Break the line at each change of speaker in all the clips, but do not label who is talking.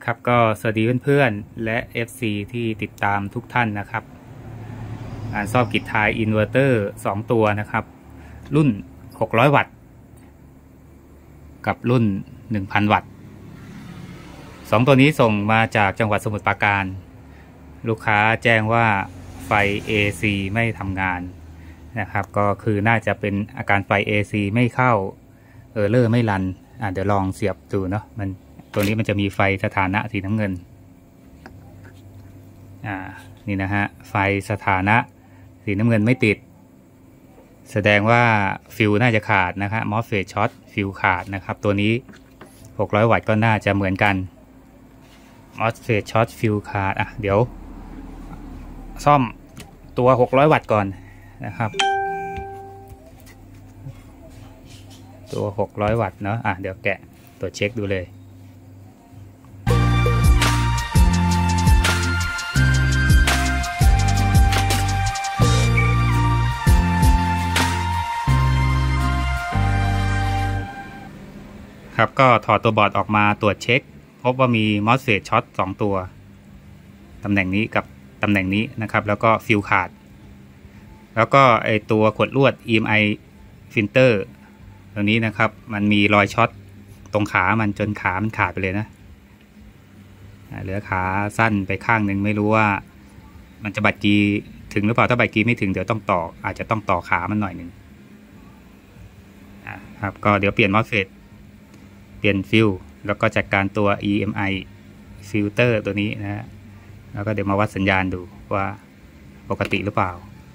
ครับก็สวัสดีเพื่อนๆและ FC ที่ติดตามทุกท่านนะครับซ่อมกิจทายอินเวอร์เตอร์2ตัวนะครับรุ่น600วัตต์กับรุ่น1000วัตต์2ตัวนี้ส่งมาจากจังหวัดสมุทรปราการลูกค้าแจ้งว่าไฟ AC ไม่ทำงานนะครับก็คือน่าจะเป็นอาการไฟ AC ไม่เข้าเออร์เลอร์ไม่รันเดี๋ยวลองเสียบดูเนาะตัวนี้มันจะมีไฟสถานะสีน้ำเงินนี่นะฮะไฟสถานะสีน้ำเงินไม่ติดแสดงว่าฟิวน่าจะขาดนะครับมอสเฟตช็อตฟิวขาดนะครับตัวนี้600วัตต์ก็น่าจะเหมือนกันมอสเฟตช็อตฟิวขาดเดี๋ยวซ่อมตัว600วัตต์ก่อนนะครับตัว600วัตต์เนาะเดี๋ยวแกะตัวเช็คดูเลยครับก็ถอดตัวบอร์ดออกมาตรวจเช็คพบว่ามีมอสเฟตช็อต2ตัวตำแหน่งนี้กับตำแหน่งนี้นะครับแล้วก็ฟิวขาดแล้วก็ไอตัวขวดลวด EMI ฟิลเตอร์ตัวนี้นะครับมันมีรอยช็อตตรงขามันจนขามันขาดไปเลยนะเหลือขาสั้นไปข้างหนึ่งไม่รู้ว่ามันจะบัดกีถึงหรือเปล่าถ้าบัดกีไม่ถึงเดี๋ยวต้องต่ออาจจะต้องต่อขามันหน่อยหนึ่งครับก็เดี๋ยวเปลี่ยนมอสเฟตเปลี่ยนฟิลแล้วก็จัดการตัว EMI ฟิลเตอร์ตัวนี้นะฮะแล้วก็เดี๋ยวมาวัดสัญญาณดูว่าปกติหรือเปล่า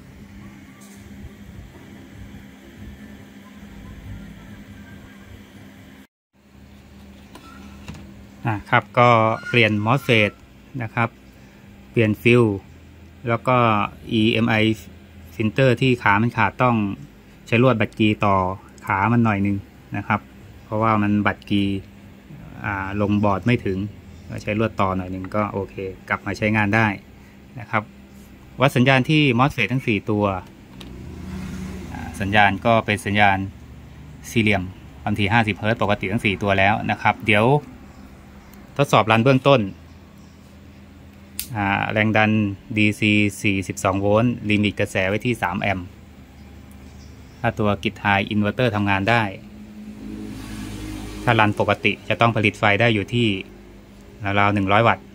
ครับก็เปลี่ยนมอสเฟตนะครับเปลี่ยนฟิลแล้วก็ EMI ฟิลเตอร์ที่ขามันขาดต้องใช้ลวดบัดกีต่อขามันหน่อยนึงนะครับเพราะว่ามันบัดกีลงบอร์ดไม่ถึงใช้ลวดต่อหน่อยนึงก็โอเคกลับมาใช้งานได้นะครับวัดสัญญาณที่มอสเฟตทั้ง4ตัวสัญญาณก็เป็นสัญญาณสี่เหลี่ยมความถี่50 เฮิร์ตซ์ปกติทั้ง4ตัวแล้วนะครับเดี๋ยวทดสอบรันเบื้องต้นแรงดัน DC 42 โวลต์ลิมิตกระแสไว้ที่3 แอมป์ถ้าตัวกิจทายอินเวอร์เตอร์ทำงานได้ถ้ารันปกติจะต้องผลิตไฟได้อยู่ที่ราวๆ100 วัตต์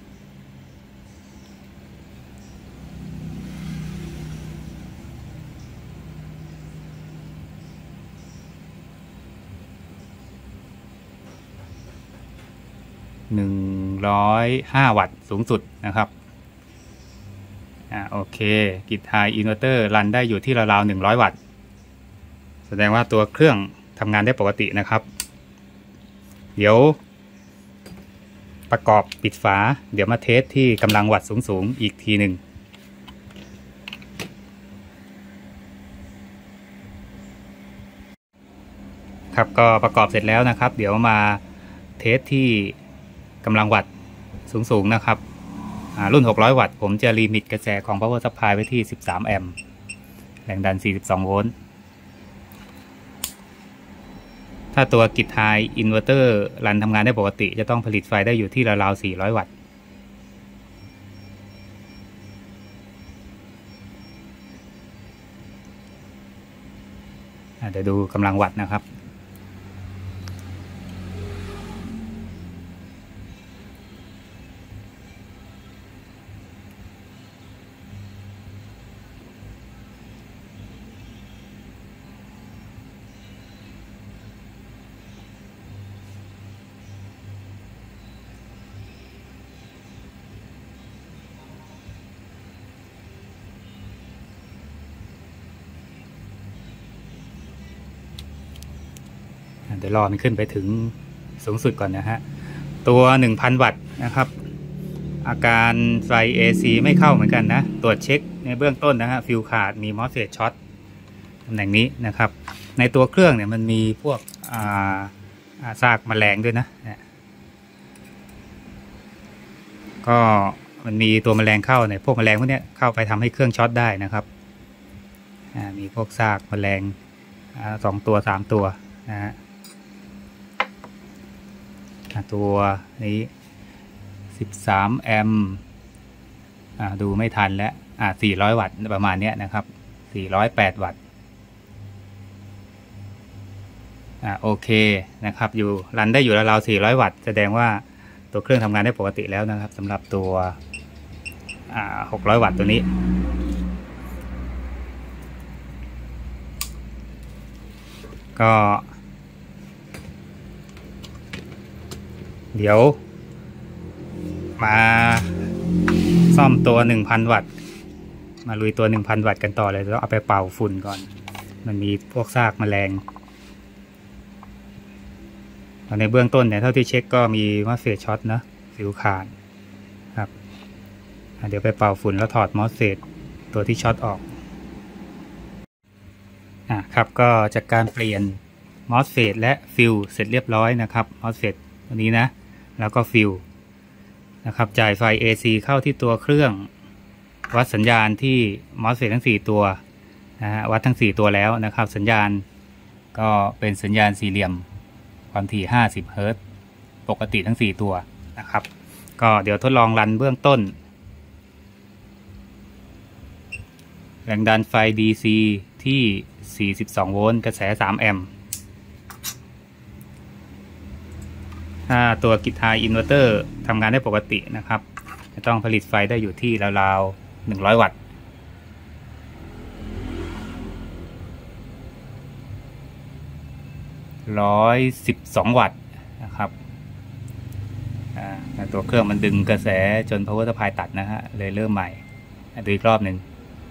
105 วัตต์สูงสุดนะครับโอเคกิจทายอินเวอร์เตอร์รันได้อยู่ที่ราวๆ100 วัตต์แสดงว่าตัวเครื่องทำงานได้ปกตินะครับเดี๋ยวประกอบปิดฝาเดี๋ยวมาเทสที่กำลังวัตต์สูงอีกทีหนึ่งครับก็ประกอบเสร็จแล้วนะครับเดี๋ยวมาเทสที่กำลังวัตต์สูงนะครับรุ่น600วัตต์ผมจะลิมิตกระแสของ Power Supply ไว้ที่13 แอมป์แรงดัน42 โวลต์ถ้าตัวกิจทายอินเวอร์เตอร์รันทำงานได้ปกติจะต้องผลิตไฟได้อยู่ที่ราวๆ400 วัตต์เดี๋ยวดูกำลังวัตต์นะครับเดี๋ยวรอมันขึ้นไปถึงสูงสุดก่อนนะฮะตัว1000 วัตต์นะครับอาการไฟ AC ไม่เข้าเหมือนกันนะตรวจเช็คในเบื้องต้นนะฮะฟิวขาดมีมอสเฟตช็อตตำแหน่งนี้นะครับในตัวเครื่องเนี่ยมันมีพวกซากแมลงด้วยนะก็มันมีตัวแมลงเข้าเนี่ยพวกแมลงพวกนี้เข้าไปทำให้เครื่องช็อตได้นะครับมีพวกซากแมลง2 ตัว 3 ตัวนะฮะตัวนี้ 13 แอมป์ดูไม่ทันแล้ว400 วัตต์ประมาณนี้นะครับ408 วัตต์โอเคนะครับอยู่รันได้อยู่ราวๆ400 วัตต์แสดงว่าตัวเครื่องทำงานได้ปกติแล้วนะครับสำหรับตัว600 วัตต์ตัวนี้ก็เดี๋ยวมาซ่อมตัว 1,000 วัตต์มาลุยตัว 1,000 วัตต์กันต่อเลยแล้วเอาไปเป่าฝุ่นก่อนมันมีพวกซากแมลงในเบื้องต้นเนี่ยเท่าที่เช็คก็มีมอสเฟตช็อตนะฟิวขาดครับเดี๋ยวไปเป่าฝุ่นแล้วถอดมอสเฟตตัวที่ช็อตออกครับก็จากการเปลี่ยนมอสเฟตและฟิวเสร็จเรียบร้อยนะครับมอสเฟตตัวนี้นะแล้วก็ฟิวนะครับจ่ายไฟ AC เข้าที่ตัวเครื่องวัดสัญญาณที่มอสเฟตทั้ง4ตัววัดทั้ง4ตัวแล้วนะครับสัญญาณก็เป็นสัญญาณสี่เหลี่ยมความถี่50 เฮิรตซ์ปกติทั้ง4ตัวนะครับก็เดี๋ยวทดลองรันเบื้องต้นแรงดันไฟ DC ที่42 โวลต์กระแส3 แอมป์ถ้าตัวกิจไฮอินเวอร์เตอร์ทำงานได้ปกตินะครับจะต้องผลิตไฟได้อยู่ที่ราวๆ100 วัตต์112 วัตต์นะครับตัวเครื่องมันดึงกระแสจน power supply ตัดนะฮะเลยเริ่มใหม่ดูอีกรอบหนึ่ง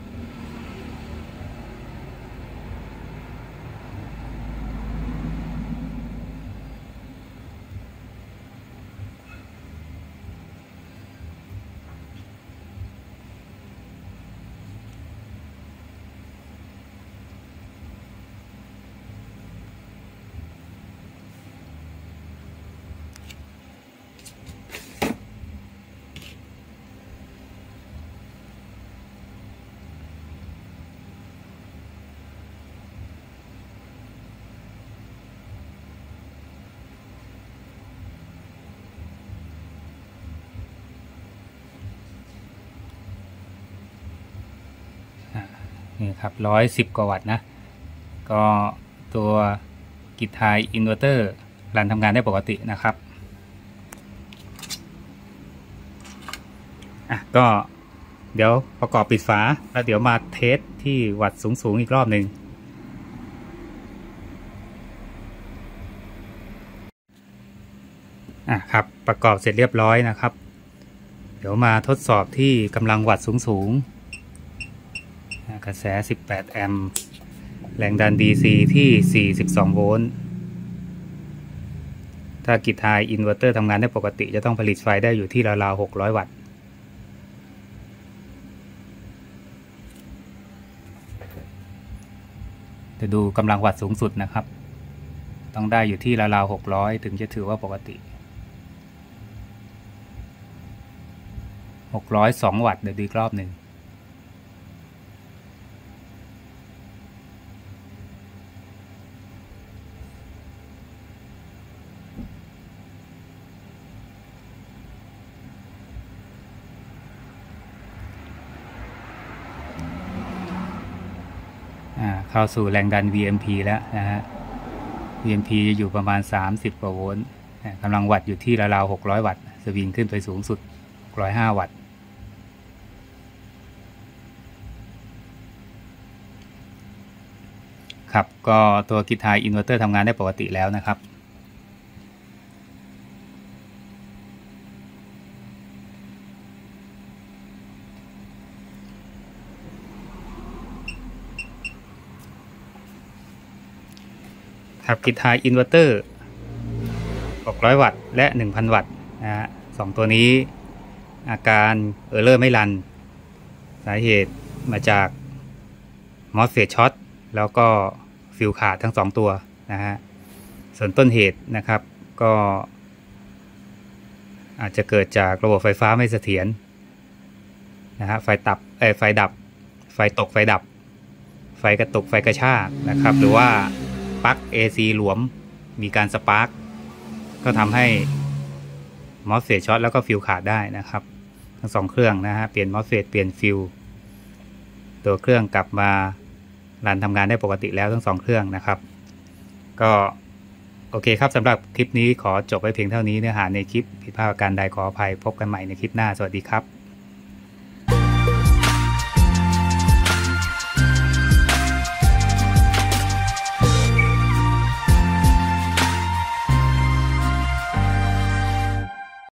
นี่ครับ110 กว่าวัตต์นะก็ตัวกิจไฮอินเวอร์เตอร์รันทำงานได้ปกตินะครับก็เดี๋ยวประกอบปิดฝาแล้วเดี๋ยวมาเทสที่วัตต์สูงอีกรอบหนึ่งครับประกอบเสร็จเรียบร้อยนะครับเดี๋ยวมาทดสอบที่กำลังวัตต์สูงกระแส18 แอมป์แรงดัน DC ที่42 โวลต์ถ้ากิจไฮอินเวอร์เตอร์ทำงานได้ปกติจะต้องผลิตไฟได้อยู่ที่ราวๆ600 วัตต์จะดูกำลังวัตต์สูงสุดนะครับต้องได้อยู่ที่ราวๆ600ถึงจะถือว่าปกติ602 วัตต์เดี๋ยวดูอีกรอบหนึ่งเข้าสู่แรงดัน VMP แล้วนะฮะ VMP จะอยู่ประมาณ30 กว่าโวลต์กำลังวัตต์อยู่ที่ราวๆ600 วัตต์สวิงขึ้นไปสูงสุด605 วัตต์ครับก็ตัวกิจไฮอินเวอร์เตอร์ทำงานได้ปกติแล้วนะครับกิจไฮอินเวอร์เตอร์600 วัตต์และ 1,000 วัตต์นะฮะ2ตัวนี้อาการเออร์เลอร์ไม่รันสาเหตุมาจากมอสเฟตช็อตแล้วก็ฟิวขาดทั้ง2ตัวนะฮะส่วนต้นเหตุนะครับก็อาจจะเกิดจากระบบไฟฟ้าไม่เสถียรนะฮะไฟดับไฟตกไฟดับไฟกระตุกไฟกระชากนะครับหรือว่าปลั๊ก AC หลวมมีการสปาร์กก็ทำให้มอสเฟตช็อตแล้วก็ฟิลขาดได้นะครับทั้ง2เครื่องนะฮะเปลี่ยนมอสเฟตเปลี่ยนฟิลตัวเครื่องกลับมารันทำงานได้ปกติแล้วทั้ง2เครื่องนะครับก็โอเคครับสำหรับคลิปนี้ขอจบไว้เพียงเท่านี้เนื้อหาในคลิปผิดพลาดประการใดขออภัยพบกันใหม่ในคลิปหน้าสวัสดีครับ